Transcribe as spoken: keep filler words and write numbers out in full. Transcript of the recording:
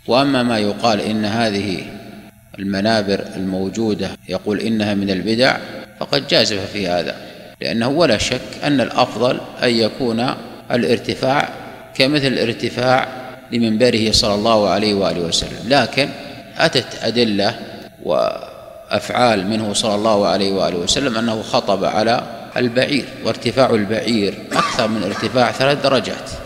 وأما ما يقال إن هذه المنابر الموجودة يقول إنها من البدع فقد جازف في هذا، لأنه ولا شك أن الأفضل أن يكون الارتفاع كمثل الارتفاع لمنبره صلى الله عليه وآله وسلم، لكن أتت أدلة وأفعال منه صلى الله عليه وآله وسلم أنه خطب على البعير، وارتفاع البعير أكثر من ارتفاع ثلاث درجات.